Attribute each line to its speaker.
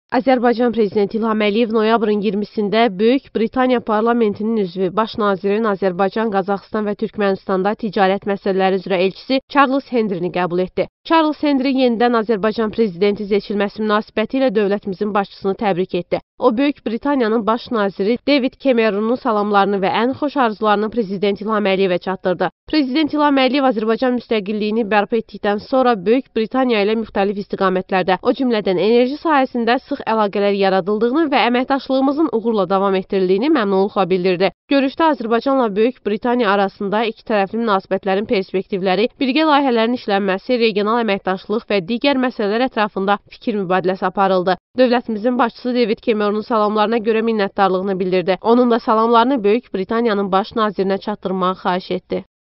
Speaker 1: Azərbaycan Prezidenti İlham Əliyev noyabrın 20-sində Böyük Britaniya Parlamentinin üzvü, Baş nazirin Azərbaycan, Qazaxıstan və Türkmənistanda ticarət məsələləri üzrə elçisi Charles Henryni qəbul etdi. Charles Henry yenidən Azərbaycan Prezidenti seçilməsi münasibətilə dövlətimizin başçısını təbrik etdi. O, Böyük Britaniyanın baş naziri David Cameronun salamlarını və ən xoş arzularını Prezident İlham Əliyevə çatdırdı. Prezident İlham Əliyev Azərbaycan müstəqilliyini bərpa etdikdən sonra Böyük Britaniya ilə müxtəlif istiqamətlərdə, o cümlədən enerji sahəsində sıx əlaqələr yaradıldığını və əməkdaşlığımızın uğurla davam etdirildiyini məmnunluqla bildirdi. Görüşdə Azərbaycanla Böyük Britaniya arasında ikitərəfli münasibətlərin perspektivləri, birgə layihələrin işlənməsi, regional əməkdaşlıq və digər məsələlər ətrafında fikir mübadiləsi aparıldı. Dövlətimizin başçısı David Cameronun salamlarına görə minnətdarlığını bildirdi. Onun da salamlarını Böyük Britaniyanın baş nazirinə çatdırmağı xahiş etdi.